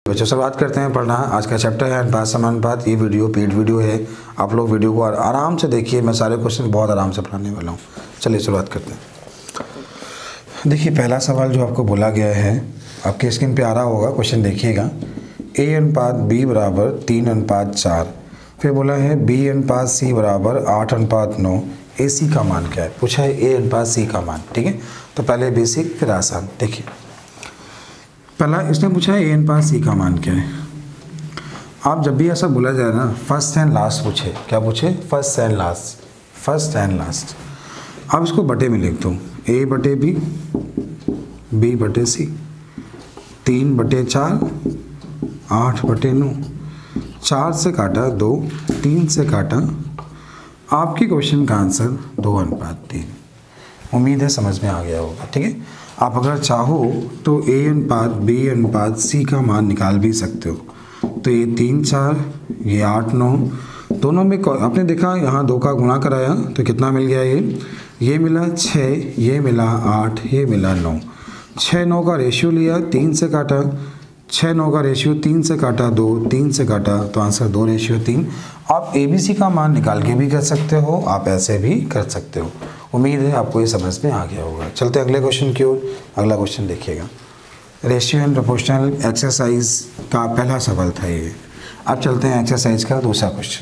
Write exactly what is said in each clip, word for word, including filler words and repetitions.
बच्चों शुरुआत करते हैं पढ़ना। आज का चैप्टर है अनुपात समानुपात। ये वीडियो पेड वीडियो है, आप लोग वीडियो को आराम से देखिए। मैं सारे क्वेश्चन बहुत आराम से पढ़ाने वाला हूँ। चलिए शुरुआत करते हैं। देखिए पहला सवाल जो आपको बोला गया है, आपके स्क्रीन पे आ रहा होगा, क्वेश्चन देखिएगा। ए अनुपात बी बराबर तीन अनुपात चार, फिर बोला है बी अनुपात सी बराबर आठ अनुपात नौ, ए सी का मान क्या है? पूछा है ए अनुपात सी का मान। ठीक है, तो पहले बेसिक फिर आसान। देखिए पहला इसने पूछा है ए अनुपात सी का मान क्या है। आप जब भी ऐसा बोला जाए ना, फर्स्ट एंड लास्ट पूछे। क्या पूछे? First and last. First and last. अब इसको बटे में लिख दो, ए बटे बी, बी बटे सी, तीन बटे चार, आठ बटे नौ, चार से काटा दो, तीन से काटा, आपके क्वेश्चन का आंसर दो अनुपात तीन। उम्मीद है समझ में आ गया होगा। ठीक है, आप अगर चाहो तो ए अनुपात बी अनुपात सी का मान निकाल भी सकते हो। तो ये तीन चार, ये आठ नौ, दोनों में आपने देखा यहाँ दो का गुणा कराया तो कितना मिल गया? ये ये मिला छः, ये मिला आठ, ये मिला नौ। छः नौ का रेशियो लिया, तीन से काटा, छः नौ का रेशियो तीन से काटा दो, तीन से काटा तो आंसर दो रेशियो तीन। आप ए बी सी का मान निकाल के भी कर सकते हो, आप ऐसे भी कर सकते हो। उम्मीद है आपको ये समझ में आ गया होगा। चलते अगले क्वेश्चन की ओर। अगला क्वेश्चन देखिएगा, रेशियो एंड प्रोपोर्शनल एक्सरसाइज का पहला सवाल था ये। अब चलते हैं एक्सरसाइज का दूसरा क्वेश्चन।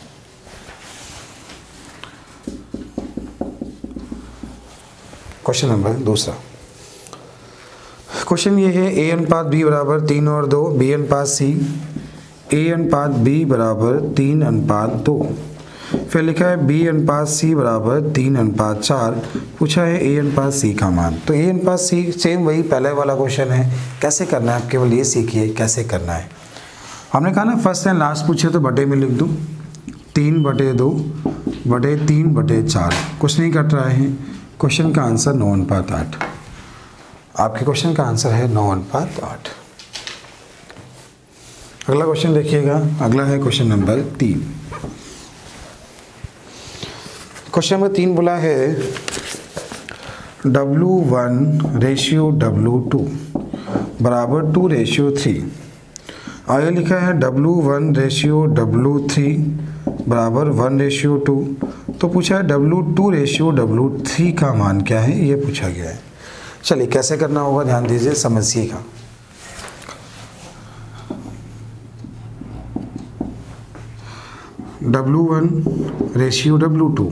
क्वेश्चन नंबर दूसरा। क्वेश्चन ये है ए अनुपात बी बराबर तीन और दो, बी अनुपात सी, ए अनुपात बी बराबर तीन अनुपात दो, फिर लिखा है बी अनुपात सी बराबर तीन अनुपात चार, पूछा है ए अनुपात सी का मान। तो ए अनुपात सी सेम वही पहले वाला क्वेश्चन है। कैसे करना है आप केवल ये सीखिए कैसे करना है। हमने कहा ना फर्स्ट एंड लास्ट पूछे तो बटे में लिख दूँ, तीन बटे दो बटे तीन बटे चार, कुछ नहीं कट रहा है। क्वेश्चन का आंसर नौ अनुपात आठ। आपके क्वेश्चन का आंसर है नौ अनुपात आठ। अगला क्वेश्चन देखिएगा। अगला है क्वेश्चन नंबर तीन। क्वेश्चन नंबर तीन बोला है W one ratio W two बराबर टू रेशियो थ्री। आगे लिखा है W one ratio W three बराबर वन रेशियो टू। तो पूछा है W two ratio W three का मान क्या है, ये पूछा गया है। चलिए कैसे करना होगा ध्यान दीजिए, समझिएगा। W one ratio W two,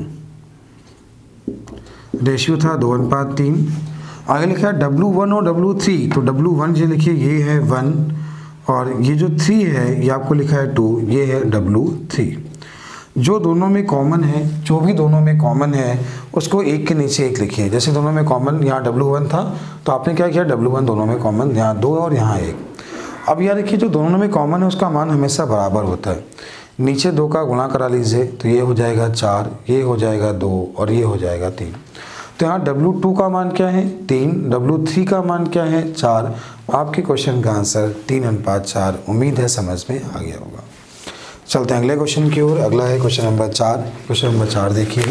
ratio था दो अनुपात तीन। आगे लिखा है डब्लू वन और डब्लू थ्री, तो डब्लू वन जो लिखिए ये है वन, और ये जो थ्री है ये आपको लिखा है टू, ये है डब्लू थ्री। जो दोनों में कॉमन है, जो भी दोनों में कॉमन है उसको एक के नीचे एक लिखिए। जैसे दोनों में कॉमन यहाँ डब्लू वन था तो आपने क्या किया, डब्लू वन दोनों में कॉमन, यहाँ दो और यहाँ एक। अब यार देखिए जो दोनों में कॉमन है उसका मान हमेशा बराबर होता है। नीचे दो का गुणा करा लीजिए तो ये हो जाएगा चार, ये हो जाएगा दो और ये हो जाएगा तीन। तो यहाँ डब्लू टू का मान क्या है? तीन। डब्लू थ्री का मान क्या है? चार। आपके क्वेश्चन का आंसर तीन अनुपात चार। उम्मीद है समझ में आ गया होगा। चलते हैं अगले क्वेश्चन की ओर। अगला है क्वेश्चन नंबर चार। क्वेश्चन नंबर चार देखिए।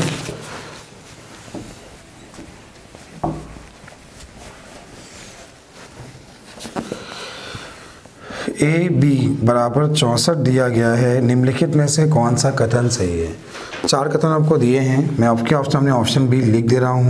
ए बी बराबर चौंसठ दिया गया है, निम्नलिखित में से कौन सा कथन सही है? चार कथन आपको दिए हैं, मैं आपके आपके सामने ऑप्शन बी लिख दे रहा हूँ।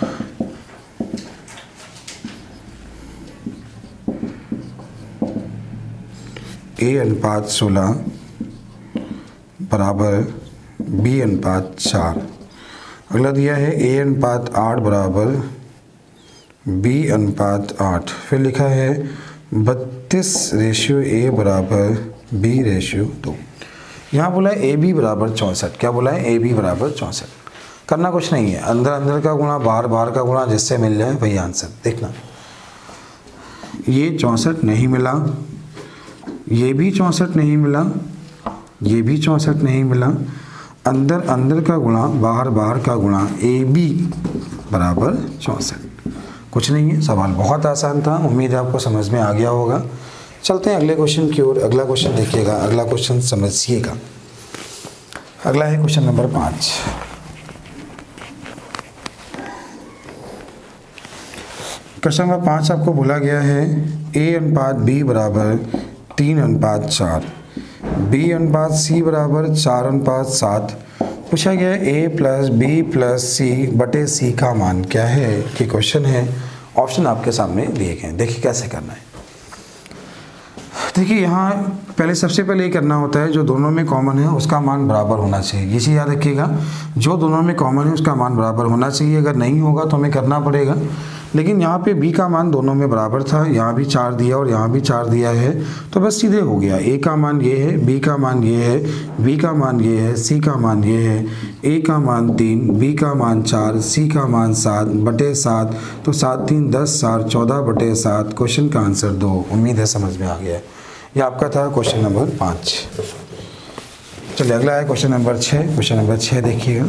ए अनुपात सोलह बराबर बी अनुपात चार। अगला दिया है ए अनुपात आठ बराबर बी अनुपात आठ। फिर लिखा है बत्तीस रेशियो ए बराबर बी रेशियो दो। यहाँ बोला है ए बी बराबर चौंसठ। क्या बोला है? ए बी बराबर चौंसठ। करना कुछ नहीं है, अंदर अंदर का गुणा बाहर बाहर का गुणा, जिससे मिल जाए वही आंसर। देखना ये चौंसठ नहीं मिला, ये भी चौंसठ नहीं मिला, ये भी चौंसठ नहीं मिला, अंदर अंदर का गुणा बाहर बाहर का गुणा, ए बी बराबर चौंसठ। कुछ नहीं है, सवाल बहुत आसान था। उम्मीद है आपको समझ में आ गया होगा। चलते हैं अगले क्वेश्चन की ओर। अगला क्वेश्चन देखिएगा, अगला क्वेश्चन समझिएगा। अगला है क्वेश्चन नंबर पाँच। क्वेश्चन नंबर पाँच आपको बोला गया है ए अनुपात बी बराबर तीन अनुपात चार, बी अनुपात सी बराबर चार अनुपात सात। पूछा गया A plus B plus C बटे सी का मान क्या है कि क्वेश्चन है। ऑप्शन आपके सामने दिए गए हैं, देखिए कैसे करना है। देखिए यहाँ पहले सबसे पहले ये करना होता है जो दोनों में कॉमन है उसका मान बराबर होना चाहिए। ये चीज़ याद रखिएगा, जो दोनों में कॉमन है उसका मान बराबर होना चाहिए। अगर नहीं होगा तो हमें करना पड़ेगा। लेकिन यहाँ पे b का मान दोनों में बराबर था, यहाँ भी चार दिया और यहाँ भी चार दिया है, तो बस सीधे हो गया। a का मान ये है, b का मान ये है, b का मान ये है, c का मान ये है। a का मान तीन, b का मान चार, c का मान सात बटे सात, तो सात तीन दस, चार चौदह बटे सात। क्वेश्चन का आंसर दो। उम्मीद है समझ में आ गया है। ये आपका था क्वेश्चन नंबर पाँच। चलिए अगला है क्वेश्चन नंबर छः। क्वेश्चन नंबर छः देखिएगा।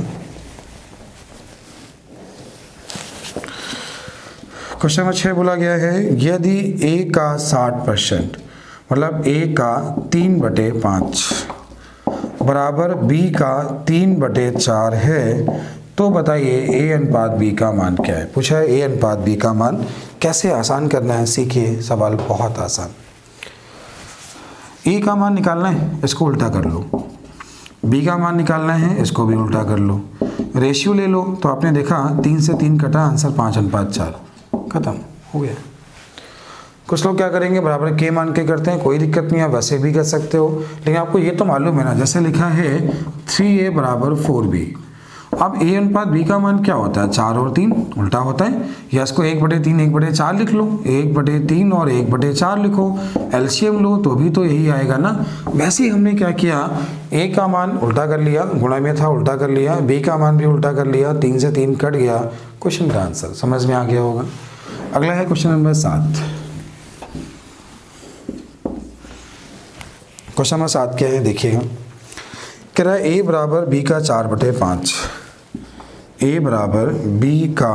क्वेश्चन नंबर छः बोला गया है यदि a का साठ परसेंट मतलब a का तीन बटे पाँच बराबर b का तीन बटे चार है तो बताइए a अनुपात b का मान क्या है। पूछा है a अनुपात b का मान कैसे आसान करना है। सीखिए, सवाल बहुत आसान। a का मान निकालना है, इसको उल्टा कर लो। b का मान निकालना है, इसको भी उल्टा कर लो। रेशियो ले लो, तो आपने देखा तीन से तीन कटा, आंसर पाँच अनुपात चार, खत्म हो गया। कुछ लोग क्या करेंगे बराबर के मान के करते हैं, कोई दिक्कत नहीं है, वैसे भी कर सकते हो। लेकिन आपको ये तो मालूम है ना, जैसे लिखा है थ्री ए बराबर फोर बी। अब ए अनुपात बी का मान क्या होता है, चार और तीन, उल्टा होता है। या इसको एक बटे तीन एक बटे चार लिख लो, एक बटे तीन और एक बटे चार लिखो, एलसीएम लो तो भी तो यही आएगा ना। वैसे ही हमने क्या किया, ए का मान उल्टा कर लिया, गुणा में था उल्टा कर लिया, बी का मान भी उल्टा कर लिया, तीन से तीन कट गया, क्वेश्चन का आंसर समझ में आ गया होगा। अगला है क्वेश्चन नंबर सात। क्वेश्चन नंबर सात क्या है देखिएगा। कह रहा है ए बराबर बी का चार बटे पाँच, ए बराबर बी का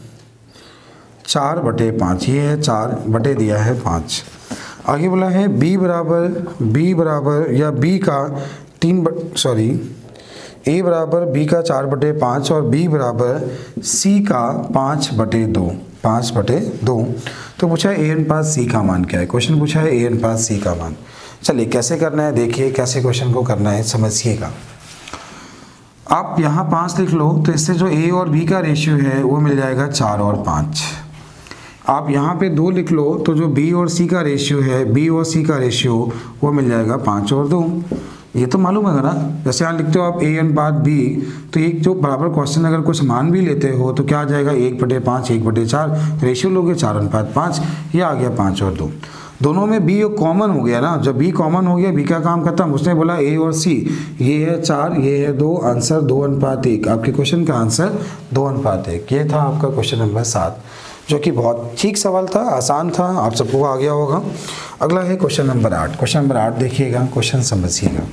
चार बटे पाँच, ये है चार बटे दिया है पाँच। आगे बोला है बी बराबर बी बराबर या बी का तीन सॉरी ए बराबर बी का चार बटे पाँच और बी बराबर सी का पाँच बटे दो, पाँच बटे दो। तो पूछा है ए अनुपात सी का मान क्या है। क्वेश्चन पूछा है ए अनुपात सी का मान। चलिए कैसे करना है, देखिए कैसे क्वेश्चन को करना है, समझिएगा। आप यहाँ पाँच लिख लो तो इससे जो ए और बी का रेशियो है वो मिल जाएगा चार और पाँच। आप यहाँ पे दो लिख लो तो जो बी और सी का रेशियो है, बी और सी का रेशियो वो मिल जाएगा पाँच और दो। ये तो मालूम है ना। जैसे यहाँ लिखते हो आप ए अनुपात बी, तो एक जो बराबर क्वेश्चन अगर कुछ मान भी लेते हो तो क्या आ जाएगा, एक बटे पाँच एक बटे चार, रेशियो लोगे चार अनुपात पाँच, ये आ गया पाँच और दो। दोनों में बी कॉमन हो गया ना, जब बी कॉमन हो गया बी का काम खत्म। उसने बोला ए और सी, ये है चार ये है दो, आंसर दो अनुपात एक। आपके क्वेश्चन का आंसर दो अनुपात एक। ये था आपका क्वेश्चन नंबर सात, जो कि बहुत ठीक सवाल था, आसान था, आप सबको आ गया होगा। अगला है क्वेश्चन नंबर आठ। क्वेश्चन नंबर आठ देखिएगा, क्वेश्चन समझिएगा।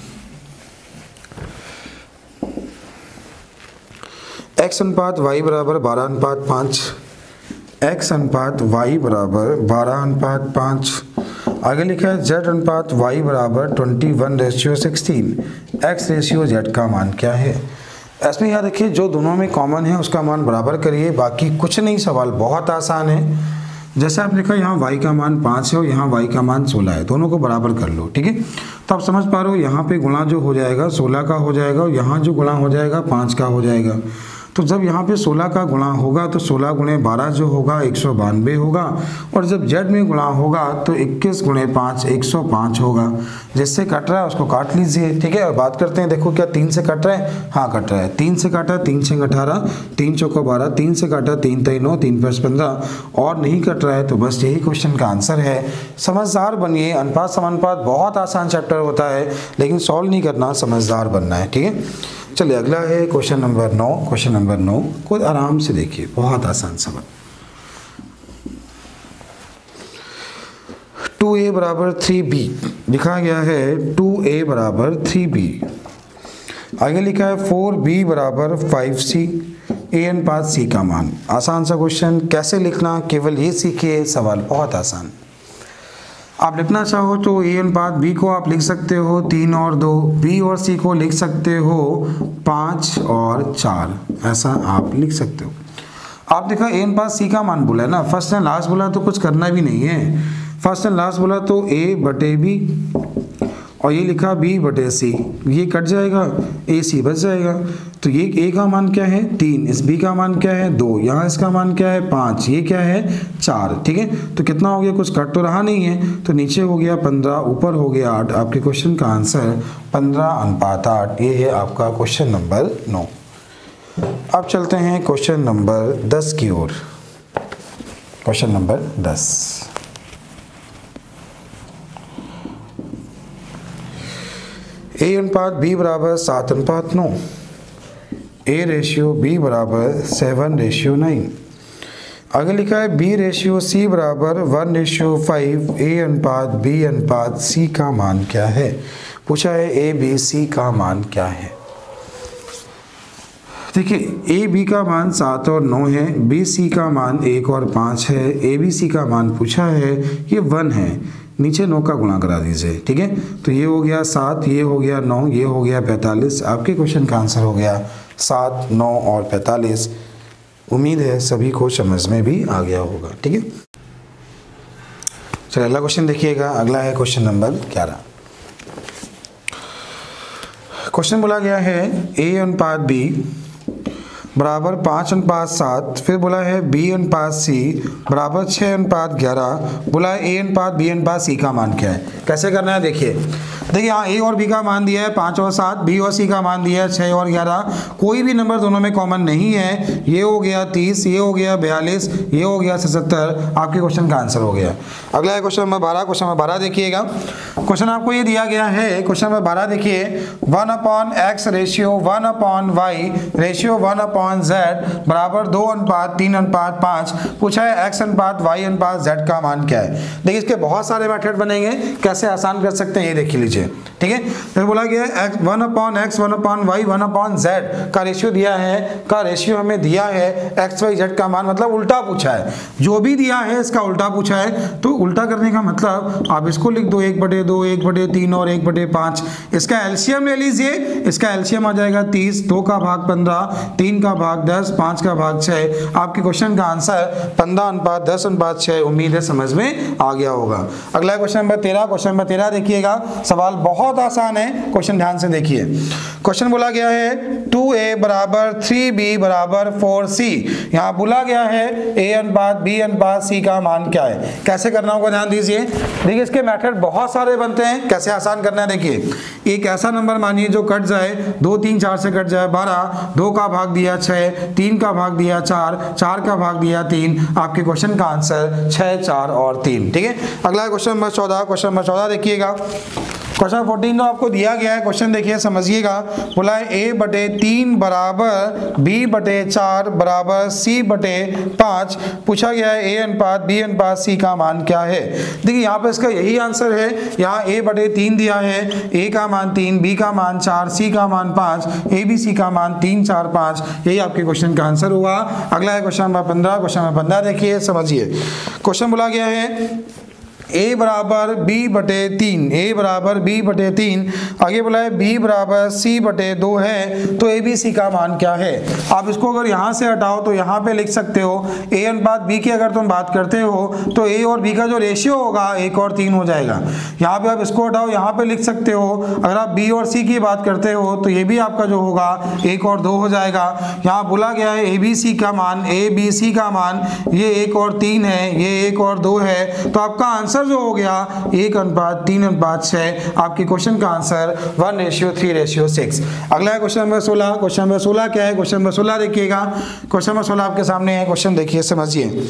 एक्स अनुपात वाई बराबर बारह अनुपात पाँच, एक्स अनुपात वाई बराबर बारह अनुपात पाँच। आगे लिखा है जेड अनुपात वाई बराबर twenty one ratio sixteen, X ratio Z का मान क्या है। इसमें याद रखिए जो दोनों में कॉमन है उसका मान बराबर करिए, बाकी कुछ नहीं, सवाल बहुत आसान है। जैसे आप देखा यहाँ y का मान पाँच है और यहाँ y का मान सोलह है, दोनों को बराबर कर लो, ठीक है। तो आप समझ पा रहे हो यहाँ पे गुणा जो हो जाएगा सोलह का हो जाएगा और यहाँ जो गुणा हो जाएगा पाँच का हो जाएगा। तो जब यहाँ पे सोलह का गुणा होगा तो सोलह गुणे बारह जो होगा एक सौ बानवे होगा, और जब जेड में गुणा होगा तो इक्कीस गुणे पाँच एक सौ पाँच होगा। जिससे कट रहा है उसको काट लीजिए, ठीक है। और बात करते हैं, देखो क्या तीन से कट रहा है, हाँ कट रहा है। तीन से काटा, तीन छः अठारह, तीन चौको बारह, तीन से काटा तीन तई नौ, तीन प्लस पंद्रह, और नहीं कट रहा है। तो बस यही क्वेश्चन का आंसर है। समझदार बनिए, अनुपात समानुपात बहुत आसान चैप्टर होता है, लेकिन सॉल्व नहीं करना, समझदार बनना है, ठीक है। चलिए अगला है क्वेश्चन नंबर नौ। क्वेश्चन नंबर नौ को आराम से देखिए, बहुत आसान सवाल। टू ए बराबर थ्री बी लिखा गया है, टू ए बराबर थ्री बी। आगे लिखा है फोर बी बराबर फाइव सी, ए अनुपात सी का मान। आसान सा क्वेश्चन, कैसे लिखना केवल ये सीखिए, सवाल बहुत आसान। आप लिखना चाहो तो ए अनुपात बी को आप लिख सकते हो तीन और दो, बी और सी को लिख सकते हो पाँच और चार, ऐसा आप लिख सकते हो। आप देखा ए अनुपात सी का मान बोला है ना, फर्स्ट एंड लास्ट बोला तो कुछ करना भी नहीं है। फर्स्ट एंड लास्ट बोला तो ए बटे बी और ये लिखा बी बटे सी, ये कट जाएगा, ए सी बच जाएगा। तो ये ए का मान क्या है तीन, इस बी का मान क्या है दो, यहाँ इसका मान क्या है पाँच, ये क्या है चार। ठीक है, तो कितना हो गया, कुछ कट तो रहा नहीं है, तो नीचे हो गया पंद्रह, ऊपर हो गया आठ। आपके क्वेश्चन का आंसर पंद्रह अनुपात आठ, ये है आपका क्वेश्चन नंबर नौ। अब चलते हैं क्वेश्चन नंबर दस की ओर। क्वेश्चन नंबर दस, ए अनुपात बी बराबर सात अनुपात नौ, ए रेशियो बी बराबर सेवन रेशियो नाइन। आगे लिखा है बी रेशियो सी बराबर वन रेशियो फाइव, ए अनुपात बी अनुपात सी का मान क्या है। पूछा है ए बी सी का मान क्या है। देखिए ए बी का मान सात और नौ है, बी सी का मान एक और पाँच है, ए बी सी का मान पूछा है ये वन है, नीचे नौ का गुणा करा दीजिए। ठीक है, तो ये हो गया सात, ये हो गया नौ, ये हो गया पैंतालीस। आपके क्वेश्चन का आंसर हो गया सात, नौ और पैंतालीस। उम्मीद है सभी को समझ में भी आ गया होगा। ठीक है, चलिए अगला क्वेश्चन देखिएगा। अगला है क्वेश्चन नंबर ग्यारह। क्वेश्चन बोला गया है ए अनुपात बी बराबर पाँच अनुपात सात, फिर बोला है बी अनुपात सी बराबर छः अनुपात ग्यारह, बोला है ए अनुपात बी अनुपात सी का मान क्या है। कैसे करना है देखिए, देखिए यहाँ ए और बी का मान दिया है पाँच और सात, बी और सी का मान दिया है छः और ग्यारह, कोई भी नंबर दोनों में कॉमन नहीं है। ये हो गया तीस, ये हो गया बयालीस, ये हो गया सत्तर। आपके क्वेश्चन का आंसर हो गया। अगला है क्वेश्चन नंबर बारह। क्वेश्चन नंबर बारह देखिएगा, क्वेश्चन आपको ये दिया गया है। क्वेश्चन नंबर बारह देखिए, one upon X ratio one upon Y ratio one upon Z बराबर दो अनुपात तीन अनुपात पाँच। पूछा है एक्स अनुपात वाई अनुपात जेड का मान क्या है। देखिए इसके बहुत सारे मेथड बनेंगे, कैसे आसान कर सकते हैं ये देख लीजिए। ठीक है, तो बोला गया है one upon X one upon Y one upon Z का रेशियो दिया है, का रेशियो हमें दिया है एक्स वाई जेड का मान, मतलब उल्टा पूछा है। जो भी दिया है इसका उल्टा पूछा है, तो उल्टा करने का मतलब आप इसको लिख दो एक बटे दो, एक बटे तीन और एक बटे पाँच। इसका एलसीएम ले लीजिए, इसका एलसीएम आ जाएगा तीस, दो का भाग पंद्रह, तीन का भाग दस, पाँच का भाग छः। आपके क्वेश्चन का आंसर पंद्रह अनुपात दस अनुपात छः। उम्मीद है समझ में आ गया होगा। अगला क्वेश्चन नंबर तेरह। क्वेश्चन नंबर तेरह देखिएगा, सवाल बहुत आसान है, क्वेश्चन ध्यान से देखिए। क्वेश्चन बोला गया है टू ए बराबर थ्री बी बराबर फोर सी। यहाँ बोला गया है ए अनुपात बी अनुपात सी का मान क्या है। कैसे करना होगा ध्यान दीजिए। देखिए इसके मेथड बहुत सारे बनते हैं, कैसे आसान करना है देखिए। एक ऐसा नंबर मानिए जो कट जाए, दो तीन चार से कट जाए बारह, दो का भाग दिया छः, तीन का भाग दिया चार, चार का भाग दिया तीन। आपके क्वेश्चन का आंसर छः, चार और तीन। ठीक है, अगला क्वेश्चन नंबर चौदह। क्वेश्चन नंबर चौदह देखिएगा, क्वेश्चन फोर्टीन तो आपको दिया गया है, क्वेश्चन देखिए समझिएगा। बोला है ए बटे तीन बराबर बी बटे चार बराबर सी बटे पाँच। पूछा गया है ए अनुपात बी अनुपात सी का मान क्या है। देखिए यहाँ पे इसका यही आंसर है। यहाँ ए बटे तीन दिया है, ए का मान तीन, बी का मान चार, सी का मान पाँच, ए बी सी का मान तीन चार पाँच। यही आपके क्वेश्चन का आंसर हुआ। अगला है क्वेश्चन नंबर पंद्रह। क्वेश्चन नंबर पंद्रह देखिए समझिए। क्वेश्चन बोला गया है ए बराबर बी बटे तीन, ए बराबर बी बटे तीन। आगे बोला है बी बराबर सी बटे दो है, तो ए बी सी का मान क्या है। आप इसको अगर यहाँ से हटाओ तो यहाँ पे लिख सकते हो ए अनुपात बी की अगर तुम बात करते हो तो ए और बी का जो रेशियो होगा एक और तीन हो जाएगा। यहाँ पे आप इसको हटाओ, यहाँ पे लिख सकते हो। अगर आप बी और सी की बात करते हो तो ये भी आपका जो होगा एक और दो हो जाएगा। यहाँ बोला गया है ए बी सी का मान, ए बी सी का मान ये एक और तीन है, ये एक और दो है, तो आपका आंसर जो हो गया एक अनुपात तीन अनुपात छः। आपके क्वेश्चन का answer one ratio three ratio six. अगला है क्वेश्चन नंबर सोलह। क्वेश्चन नंबर सोलह क्या है, क्वेश्चन नंबर सोलह देखिएगा। क्वेश्चन नंबर सोलह आपके सामने है, क्वेश्चन देखिए समझिए।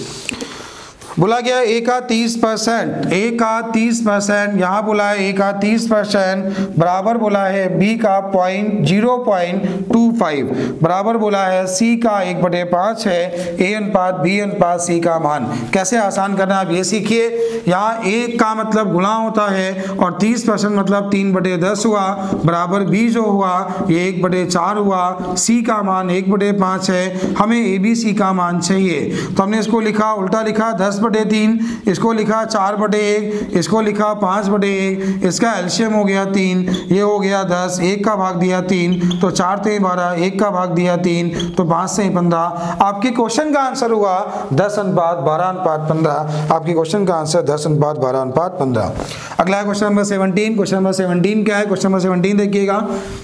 बोला गया ए का तीस परसेंट, ए का तीस परसेंट, यहाँ बोला है ए का तीस परसेंट बराबर बोला है बी का point zero point two five बराबर बोला है सी का एक बटे पाँच है, ए अनुपात बी अनुपात सी का मान। कैसे आसान करना है आप ये सीखिए। यहाँ एक का मतलब गुणा होता है और तीस परसेंट मतलब तीन बटे दस हुआ बराबर बी जो हुआ ये एक बटे चार हुआ, सी का मान एक बटे पाँच है, हमें ए बी सी का मान चाहिए। तो हमने इसको लिखा उल्टा लिखा दस बटे तीन, इसको लिखा चार बटे एक, इसको लिखा पाँच बटे एक, इसका एलसीएम हो गया तीन, ये हो गया दस, एक का भाग दिया तीन, तो चार ते बारह दिया, एक का भाग दिया तीन, तो पाँच से ही पंद्रह। आपके क्वेश्चन का आंसर हुआ दस अनुपात बारह अनुपात पंद्रह। आपके क्वेश्चन का आंसर दस अनुपात बारह अनुपात पंद्रह। अगला है question number seventeen. Question number seventeen क्या है? क्वेश्चन नंबर सेवनटीन देखिएगा।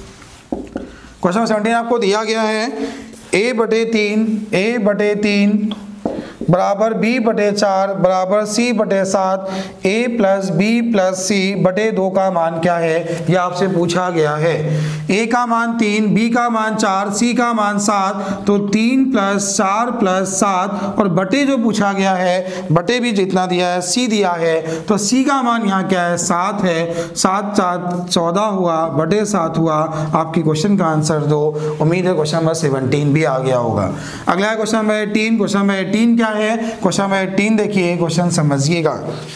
क्वेश्चन नंबर सेवनटीन आपको दिया गया है ए बटे तीन, ए बटे तीन बराबर बी बटे चार बराबर सी बटे सात, A plus B plus C बटे दो का मान क्या है? यह आपसे पूछा गया है। ए का मान तीन, बी का मान चार, सी का मान सात, तो तीन प्लस चार प्लस सात, और बटे जो पूछा गया है, बटे भी जितना दिया है सी दिया है, तो सी का मान यहाँ क्या है? सात है। सात सात चौदह हुआ, बटे सात हुआ। आपकी क्वेश्चन का आंसर दो। उम्मीद है क्वेश्चन नंबर सेवनटीन भी आ गया होगा। अगला है question number eighteen. Question number eighteen क्या है? क्वेश्चन नंबर एटीन देखिए, क्वेश्चन समझिएगा।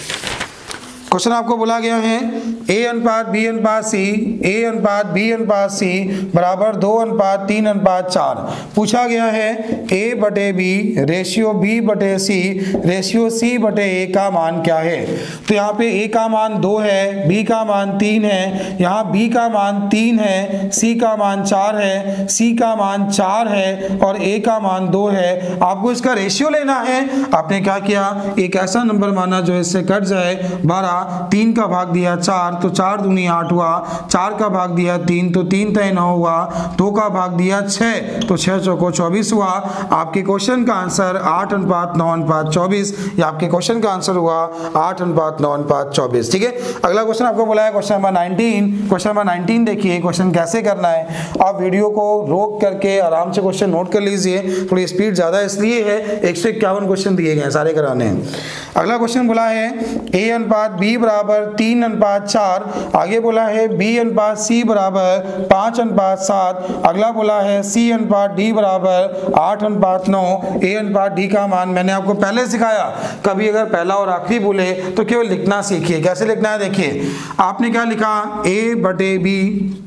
क्वेश्चन आपको बोला गया है ए अनुपात बी अनुपात सी, ए अनुपात बी अनुपात सी बराबर दो अनुपात तीन अनुपात चार। पूछा गया है ए बटे बी रेशियो बी बटे सी रेशियो सी बटे ए का मान क्या है? तो यहाँ पे ए का मान दो है, बी का मान तीन है, यहाँ बी का मान तीन है, सी का मान चार है, सी का मान चार है, और ए का मान दो है। आपको इसका रेशियो लेना है। आपने क्या किया? एक ऐसा नंबर माना जो इससे कट जाए। बारह, तीन का भाग दिया चार, तो चार दूनी आठ हुआ। चार का भाग दिया तीन, तो तीन तय नौ हुआ। दो का भाग दिया छः, तो छः चौको चौबीस हुआ। आपके क्वेश्चन का आंसर आठ अनुपात नौ अनुपात चौबीस। या आपके क्वेश्चन का आंसर हुआ आठ अनुपात नौ अनुपात चौबीस। ठीक है। अगला क्वेश्चन आपको बोला है question number nineteen. Question number nineteen देखिए, क्वेश्चन कैसे करना है। आप वीडियो को रोक करके आराम से क्वेश्चन नोट कर लीजिए। थोड़ी स्पीड ज़्यादा इसलिए है, एक सौ इक्यावन क्वेश्चन दिए गए हैं, सारे कराने हैं। अगला क्वेश्चन बोला है ए अनुपात बी बराबर तीन अनुपात चार। आगे बोला है बी अनुपात सी बराबर पाँच अनुपात सात। अगला बोला है सी अनुपात डी बराबर आठ अनुपात नौ। ए अनुपात डी का मान मैंने आपको पहले सिखाया। कभी अगर पहला और आखिरी बोले तो केवल लिखना सीखिए। कैसे लिखना है देखिए, आपने क्या लिखा? ए बटे बी,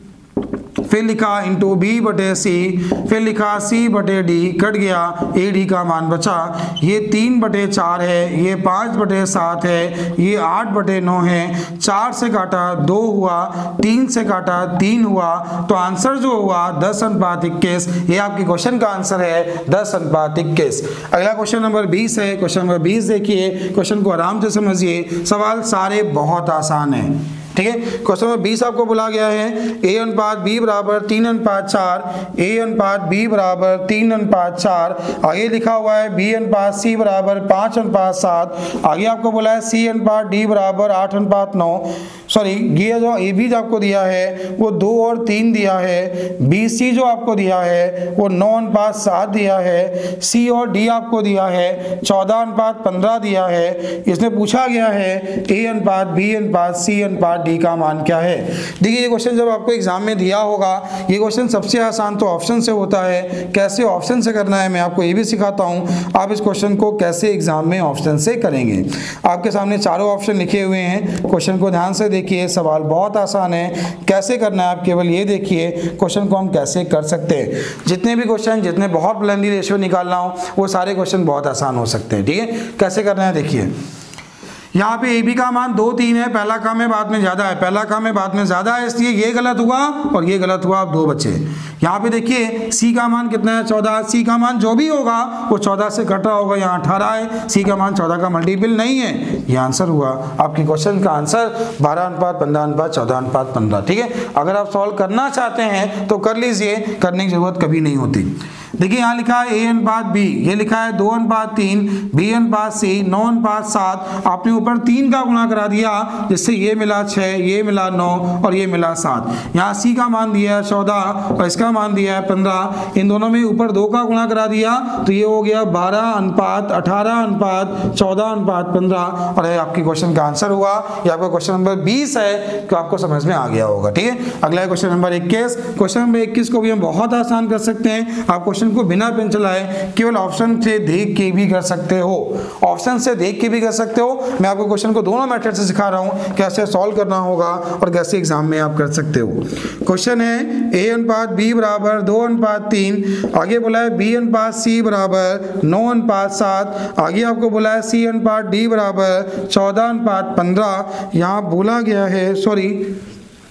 फिर लिखा इंटू बी बटे सी, फिर लिखा सी बटे डी, कट गया, ए डी का मान बचा। ये तीन बटे चार है, ये पाँच बटे सात है, ये आठ बटे नौ है। चार से काटा दो हुआ, तीन से काटा तीन हुआ, तो आंसर जो हुआ दस अनुपात इक्कीस। ये आपके क्वेश्चन का आंसर है दस अनुपात इक्कीस। अगला क्वेश्चन नंबर बीस है। क्वेश्चन नंबर बीस देखिए, क्वेश्चन को आराम से समझिए। सवाल सारे बहुत आसान है। ठीक है। क्वेश्चन नंबर बीस आपको बोला गया है ए अनुपात बी बराबर तीन अनुपात चार, ए अनुपात बी बराबर तीन अनुपात चार। आगे लिखा हुआ है बी अनुपात सी बराबर पाँच अनुपात सात। आगे आपको बोला है सी अनुपात डी बराबर आठ अनुपात नौ। सॉरी, ये जो ए बी जो आपको दिया है वो दो और तीन दिया है। बी सी जो आपको दिया है वो नौ अनुपात सात दिया है। सी और डी आपको दिया है चौदह अनुपात पंद्रह दिया है। इसमें पूछा गया है ए अनुपात बी अनुपात सी अनुपात डी का मान क्या है। देखिए, ये क्वेश्चन जब आपको एग्जाम में दिया होगा, ये क्वेश्चन सबसे आसान तो ऑप्शन से होता है। कैसे ऑप्शन से करना है मैं आपको ये भी सिखाता हूँ। आप इस क्वेश्चन को कैसे एग्जाम में ऑप्शन से करेंगे। आपके सामने चारों ऑप्शन लिखे हुए हैं। क्वेश्चन को ध्यान से देखिए, सवाल बहुत आसान है। कैसे करना है आप केवल ये देखिए क्वेश्चन को हम कैसे कर सकते हैं। जितने भी क्वेश्चन जितने बहुत बुलंदी रेशियो निकालना हो वो सारे क्वेश्चन बहुत आसान हो सकते हैं। ठीक है। कैसे करना है देखिए, यहाँ पे ए बी का मान दो तीन है, पहला काम है बाद में ज़्यादा है, पहला काम है बाद में ज़्यादा है, इसलिए ये गलत हुआ और ये गलत हुआ, अब दो बचे। यहाँ पे देखिए सी का मान कितना है? चौदह। सी का मान जो भी होगा वो चौदह से कटा होगा, यहाँ अठारह है। सी का मान चौदह का मल्टीपल नहीं है, ये आंसर हुआ। आपके क्वेश्चन का आंसर बारह अनुपात पंद्रह अनुपात चौदह अनुपात पंद्रह। ठीक है। अगर आप सॉल्व करना चाहते हैं तो कर लीजिए, करने की जरूरत कभी नहीं होती। देखिए यहाँ लिखा है ए अनुपात बी, ये लिखा है दो अनुपात तीन, बी अनुपात सी, नौ अनुपात सात। आपने ऊपर तीन का गुणा करा दिया जिससे ये मिला छः, ये मिला नौ और ये मिला सात। यहाँ सी का मान दिया है चौदह और इसका मान दिया है पंद्रह। इन दोनों में ऊपर दो का गुणा करा दिया तो ये हो गया बारह अनुपात अठारह अनुपात चौदह अनुपात पंद्रह। और ये आपकी क्वेश्चन का आंसर हुआ। ये आपका क्वेश्चन नंबर बीस है, तो आपको समझ में आ गया होगा। ठीक है। अगला है क्वेश्चन नंबर इक्कीस। क्वेश्चन नंबर इक्कीस को भी हम बहुत आसान कर सकते हैं। आप क्वेश्चन को बिना पेन चलाए केवल ऑप्शन से देख के भी कर सकते हो, ऑप्शन से देख के भी कर सकते हो। मैं आपको क्वेश्चन को दोनों मेथड से सिखा रहा हूं, कैसे सॉल्व करना होगा और कैसे एग्जाम में आप कर सकते हो। क्वेश्चन है ए अनुपात बी बराबर दो अनुपात तीन। आगे बोला है बी अनुपात सी बराबर नौ अनुपात सात। आगे आपको बोला है सी अनुपात डी बराबर चौदह अनुपात पंद्रह। यहाँ बोला गया है, सॉरी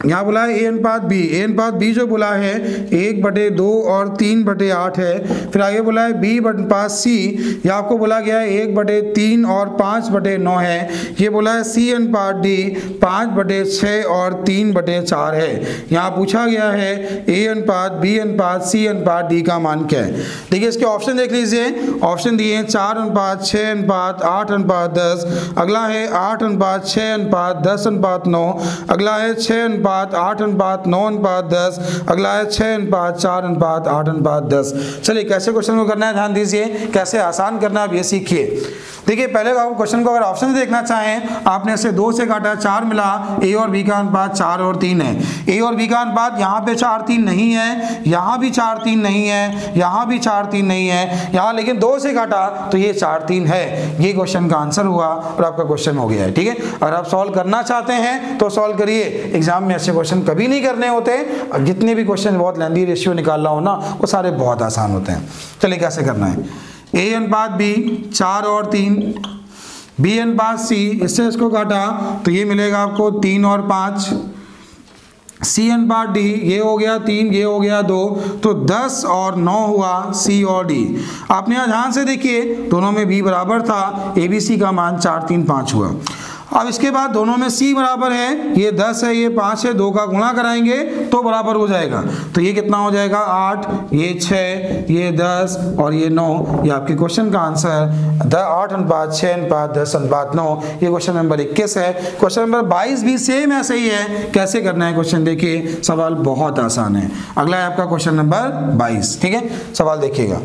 यहाँ बोला है ए अनुपात बी, ए अनुपात बी जो बोला है एक बटे दो और तीन बटे आठ है। फिर आगे बोला है बी अनुपात सी, ये आपको बोला गया है एक बटे तीन और पाँच बटे नौ है। ये बोला है सी अनुपात डी पाँच बटे छः और तीन बटे चार है। यहाँ पूछा गया है ए अनुपात बी अनुपात सी अनुपात डी का मान क्या है। देखिए इसके ऑप्शन देख लीजिए, ऑप्शन दिए हैं चार अनुपात छः अनुपात आठ अनुपात दस, अगला है आठ अनुपात छः अनुपात दस अनुपात नौ, अगला है छः अनुपात आठ अनुपात नौ अनुपात दस, अगला है छः अनुपात चार अनुपात आठ अनुपात दस। चलिए कैसे क्वेश्चन को करना है ध्यान दीजिए, कैसे आसान करना है आप ये सीखिए। देखिए पहले आप क्वेश्चन को अगर ऑप्शन से देखना चाहें, आपने इसे दो से काटा, चार मिला, ए और बी का अनुपात चार और तीन है। ए और बी का अनुपात यहाँ पे चार तीन नहीं है, यहाँ भी चार तीन नहीं है, यहाँ भी चार तीन नहीं है, यहाँ लेकिन दो से काटा तो ये चार तीन है। ये क्वेश्चन का आंसर हुआ और आपका क्वेश्चन हो गया है। ठीक है, अगर आप सॉल्व करना चाहते हैं तो सॉल्व करिए, एग्जाम में ऐसे क्वेश्चन कभी नहीं करने होते। जितने भी क्वेश्चन बहुत लेंथी रेशियो निकालना हो ना, वो सारे बहुत आसान होते हैं। चलिए कैसे करना है, ए अनुपात बी चार और तीन, बी अनुपात सी, इससे इसको काटा तो ये मिलेगा आपको तीन और पाँच, सी अनुपात डी, ये हो गया तीन, ये हो गया दो, तो दस और नौ हुआ सी और डी। आपने यहाँ ध्यान से देखिए दोनों में बी बराबर था, ए बी सी का मान चार तीन पाँच हुआ। अब इसके बाद दोनों में सी बराबर है, ये दस है ये पाँच है, दो का गुणा कराएंगे तो बराबर हो जाएगा। तो ये कितना हो जाएगा आठ, ये छः, ये दस और ये नौ। ये आपके क्वेश्चन का आंसर द आठ अनुपात छः अनुपात दस अनुपात नौ। ये क्वेश्चन नंबर इक्कीस है। क्वेश्चन नंबर बाईस भी सेम ऐसे ही है। कैसे करना है क्वेश्चन देखिए, सवाल बहुत आसान है। अगला है आपका क्वेश्चन नंबर बाईस। ठीक है, सवाल देखिएगा।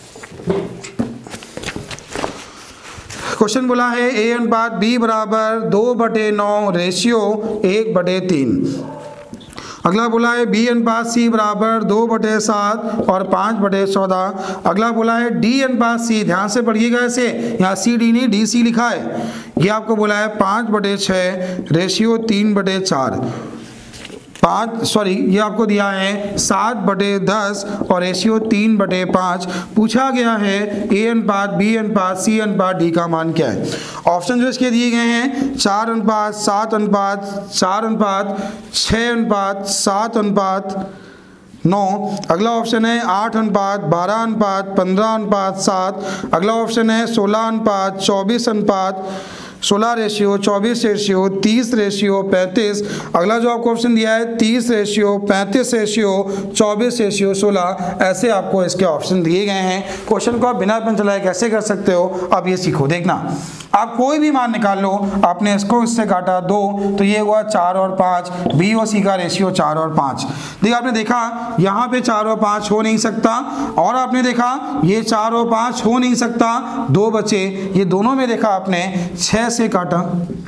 क्वेश्चन बोला है ए अनुपात बी बराबर दो बटे नौ रेशियो एक बटे तीन। अगला बोला है बी अनुपात सी बराबर दो बटे सात और पाँच बटे चौदह। अगला बोला है डी अनुपात सी, ध्यान से पढ़िएगा ऐसे, यहाँ सी डी नहीं डी सी लिखा है। ये आपको बोला है पाँच बटे छः रेशियो तीन बटे चार, पाँच सॉरी ये आपको दिया है सात बटे दस और रेशियो तीन बटे पाँच। पूछा गया है ए अनुपात बी अनुपात सी अनुपात डी का मान क्या है। ऑप्शन जो इसके दिए गए हैं चार अनुपात सात अनुपात चार अनुपात छः अनुपात सात अनुपात नौ। अगला ऑप्शन है आठ अनुपात बारह अनुपात पंद्रह अनुपात सात। अगला ऑप्शन है सोलह अनुपात चौबीस अनुपात सोलह रेशियो चौबीस रेशियो तीस रेशियो पैंतीस। अगला जो आपको ऑप्शन दिया है तीस रेशियो पैंतीस रेशियो चौबीस रेशियो सोलह। ऐसे आपको इसके ऑप्शन दिए गए हैं। क्वेश्चन को आप बिना पेन चलाए कैसे कर सकते हो, अब ये सीखो। देखना, आप कोई भी मान निकाल लो, आपने इसको इससे काटा दो तो ये हुआ चार और पाँच, बी और सी का रेशियो चार और पाँच। देखिए आपने देखा यहाँ पे चार और पाँच हो नहीं सकता, और आपने देखा ये चार और पाँच हो नहीं सकता, दो बचे। ये दोनों में देखा आपने छः से काटा,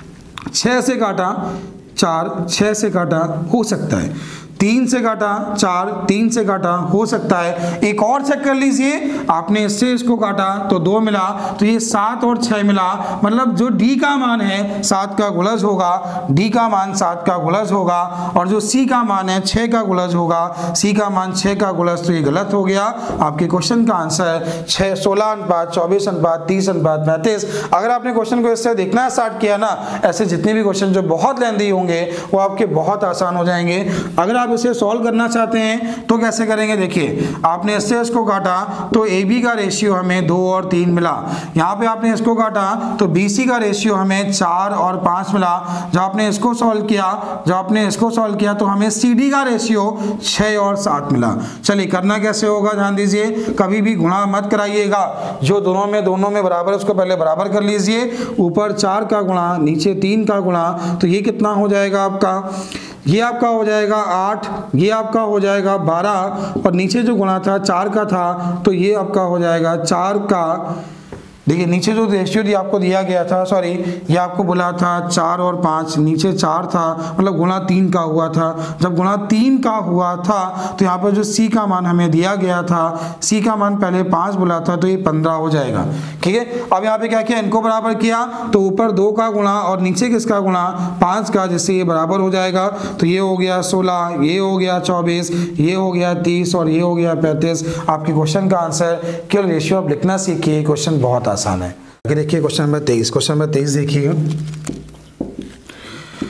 छः से काटा चार, छः से काटा हो सकता है, तीन से काटा चार, तीन से काटा हो सकता है। एक और चेक कर लीजिए, आपने इससे इसको काटा तो दो मिला, तो ये सात और छः मिला, मतलब जो डी का मान है सात का गुलज होगा, डी का मान सात का गुलज होगा, और जो सी का मान है छः का गुलज होगा, सी का मान छः का गुलज। तो ये गलत हो गया। आपके क्वेश्चन का आंसर छः सोलह अनुपात चौबीस अनुपात तीस अनुपात पैंतीस। अगर आपने क्वेश्चन को इससे देखना स्टार्ट किया ना, ऐसे जितने भी क्वेश्चन जो बहुत लेंथी होंगे वो आपके बहुत आसान हो जाएंगे। अगर आप इसे सॉल्व करना चाहते हैं तो कैसे करेंगे, देखिए आपने इससे इसको काटा तो ए बी का रेशियो हमें दो और तीन मिला। यहाँ पे आपने इसको काटा तो बी सी का रेशियो हमें चार और पाँच मिला। जब आपने इसको सॉल्व किया जब आपने इसको सॉल्व किया तो हमें सी डी का रेशियो छः और सात मिला। चलिए करना कैसे होगा, ध्यान दीजिए, कभी भी गुणा मत कराइएगा, जो दोनों में दोनों में बराबर उसको पहले बराबर कर लीजिए। ऊपर चार का गुणा नीचे तीन का गुणा, तो ये कितना हो जाएगा आपका, ये आपका हो जाएगा आठ, ये आपका हो जाएगा बारह, और नीचे जो गुणा था चार का था तो ये आपका हो जाएगा चार का, देखिए नीचे जो रेशियो दिया आपको दिया गया था, सॉरी ये आपको बोला था चार और पाँच, नीचे चार था, मतलब गुणा तीन का हुआ था। जब गुणा तीन का हुआ था तो यहाँ पर जो सी का मान हमें दिया गया था, सी का मान पहले पाँच बोला था तो ये पंद्रह हो जाएगा। ठीक है, अब यहाँ पे क्या किया, इनको बराबर किया तो ऊपर दो का गुणा और नीचे किसका गुणा, पाँच का, जिससे ये बराबर हो जाएगा। तो ये हो गया सोलह, ये हो गया चौबीस, ये हो गया तीस और ये हो गया पैंतीस। आपके क्वेश्चन का आंसर केवल रेशियो आप लिखना सीखिए, क्वेश्चन बहुत आसान है। आगे देखिए क्वेश्चन नंबर तेईस। क्वेश्चन नंबर तेईस देखिएगा।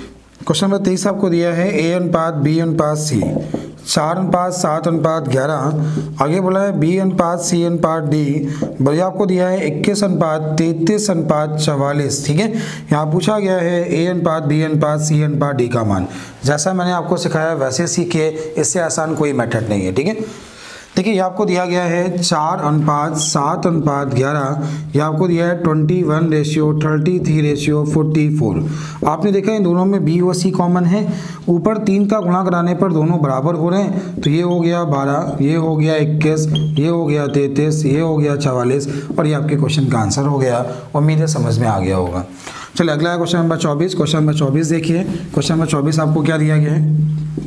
क्वेश्चन नंबर तेईस आपको दिया है ए अनुपात बी अनुपात सी, चार अनुपात सात अनुपात ग्यारह, आगे बोला है बी अनुपात सी अनुपात डी, भैया आपको दिया है इक्कीस अनुपात तैंतीस अनुपात चवालीस। ठीक है, यहाँ पूछा गया है ए अनुपात बी अनुपात सी अनुपात डी का मान। जैसा मैंने आपको सिखाया वैसे सीखिए, इससे आसान कोई मेथड नहीं है। ठीक है, देखिए ये आपको दिया गया है चार अनुपात सात अनुपात ग्यारह, ये आपको दिया है twenty one ratio thirty three ratio forty four. आपने देखा इन दोनों में बी और सी कॉमन है, ऊपर तीन का गुणा कराने पर दोनों बराबर हो रहे हैं, तो ये हो गया बारह, ये हो गया इक्कीस, ये हो गया तैंतीस, ये हो गया चवालीस, और ये आपके क्वेश्चन का आंसर हो गया। उम्मीद है समझ में आ गया होगा। चलिए अगला है क्वेश्चन नंबर चौबीस। क्वेश्चन नंबर चौबीस देखिए, क्वेश्चन नंबर चौबीस आपको क्या दिया गया है।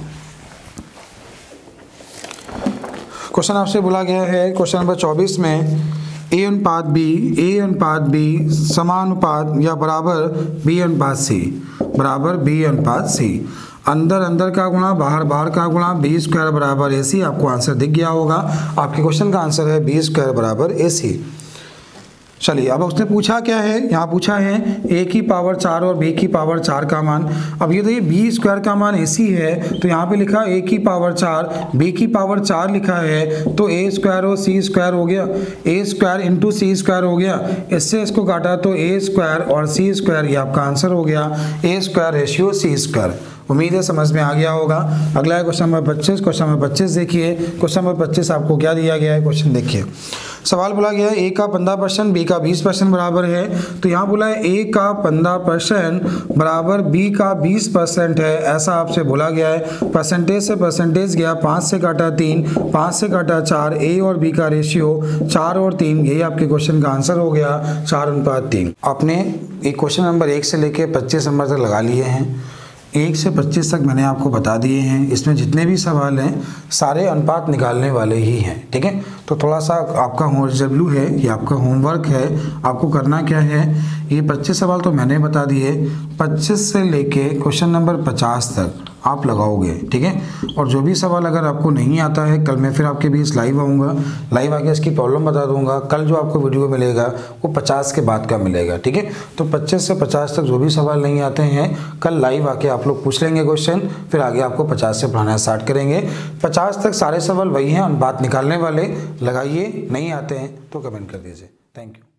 क्वेश्चन आपसे बोला गया है क्वेश्चन नंबर चौबीस में ए अनुपात बी, ए अनुपात बी समानुपात या बराबर बी अनुपात सी, बराबर बी अनुपात सी, अंदर अंदर का गुणा बाहर बाहर का गुणा, बी स्क्वायर बराबर ए सी। आपको आंसर दिख गया होगा, आपके क्वेश्चन का आंसर है बी स्क्वायर बराबर ए सी। चलिए अब उसने पूछा क्या है, यहाँ पूछा है ए की पावर चार और बी की पावर चार का मान। अब ये देखिए बी स्क्वायर का मान ए सी है, तो यहाँ पे लिखा ए की पावर चार, बी की पावर चार लिखा है, तो ए स्क्वायर और सी स्क्वायर हो गया, A square into C square हो गया, इससे इसको काटा तो ए स्क्वायर और सी स्क्वायर, ये आपका आंसर हो गया A square ratio C square. उम्मीद है समझ में आ गया होगा। अगला है क्वेश्चन नंबर पच्चीस। क्वेश्चन नंबर पच्चीस देखिए, क्वेश्चन नंबर पच्चीस आपको क्या दिया गया है, क्वेश्चन देखिए। सवाल बोला गया है ए का पंद्रह परसेंट बी का बीस परसेंट बराबर है, तो यहाँ बोला है ए का पंद्रह परसेंट बराबर बी का बीस परसेंट है, ऐसा आपसे बोला गया है। परसेंटेज से परसेंटेज गया, पाँच से काटा तीन, पाँच से काटा चार, ए और बी का रेशियो चार और तीन, यही आपके क्वेश्चन का आंसर हो गया चार अनुपात तीन। आपने एक क्वेश्चन नंबर एक से लेके पच्चीस नंबर तक लगा लिए हैं, एक से पच्चीस तक मैंने आपको बता दिए हैं। इसमें जितने भी सवाल हैं सारे अनुपात निकालने वाले ही हैं। ठीक है, तो थोड़ा सा आपका होमवर्क है, ये आपका होमवर्क है। आपको करना क्या है, ये पच्चीस सवाल तो मैंने बता दिए, पच्चीस से लेके क्वेश्चन नंबर पचास तक आप लगाओगे। ठीक है, और जो भी सवाल अगर आपको नहीं आता है, कल मैं फिर आपके बीच लाइव आऊँगा, लाइव आके इसकी प्रॉब्लम बता दूंगा। कल जो आपको वीडियो मिलेगा वो पचास के बाद का मिलेगा। ठीक है, तो पच्चीस से पचास तक जो भी सवाल नहीं आते हैं कल लाइव आके आप लोग पूछ लेंगे क्वेश्चन, फिर आगे आपको पचास से पढ़ाना स्टार्ट करेंगे। पचास तक सारे सवाल वही हैं, अनुपात निकालने वाले। लगाइए, नहीं आते हैं तो कमेंट कर दीजिए। Thank you.